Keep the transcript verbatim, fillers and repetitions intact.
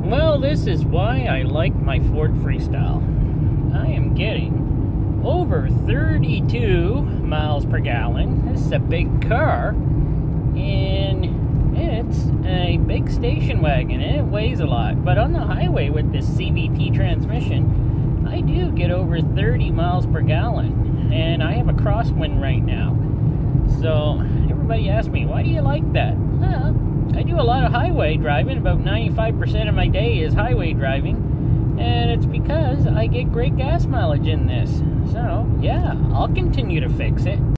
Well, this is why I like my Ford Freestyle. I am getting over thirty-two miles per gallon. This is a big car, and it's a big station wagon, and it weighs a lot. But on the highway with this C V T transmission, I do get over thirty miles per gallon, and I have a crosswind right now. So everybody asks me, why do you like that? Well, I do a lot of highway driving. About ninety-five percent of my day is highway driving, and it's because I get great gas mileage in this. So yeah, I'll continue to fix it.